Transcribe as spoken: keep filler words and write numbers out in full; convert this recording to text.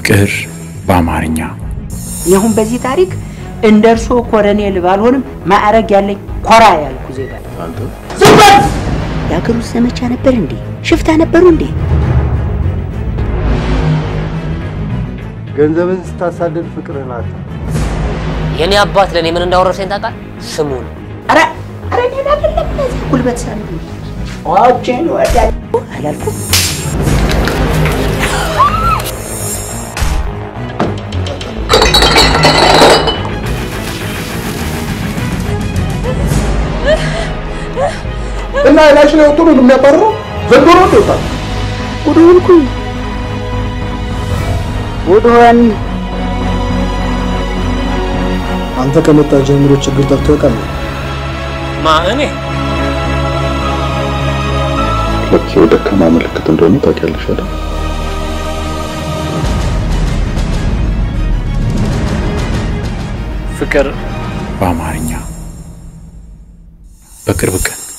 ፍቅር በአማርኛ ይሁን በዚህ ታሪክ እንደርሶ ኮሎኔል ባልሆንም ማዕረግ ያለኝ ኮራ ያልኩ ዜጋ አንተ ዝም ያገሩ ዘመቻ ነበር እንዴ ሽፍታ ነበሩ እንዴ ገንዘብን ስታሳደድ ፍቅርህን አጣ የኔ አባት ለኔ ምን እንዳወረሰኝ ታውቃል ስሙን አረ አረ እኔ አይደለም ለዚህ ጉልበት ሳንዱ ዋቼን ወዳ አላልኩ እና ላሽ ነው ጥሩ ነው የሚያባረው ዘንድሮ ነው ወዶልኩ ወዶን አንተ ከመጣ ጀምሮ ችግር ጠፍቶ ያውቃል ማእኔ ለኪው ደካማ ምልክት እንደሆነ ታውቂያለሽ አይደል ፍቅር በአማርኛ በቅርብ ቀን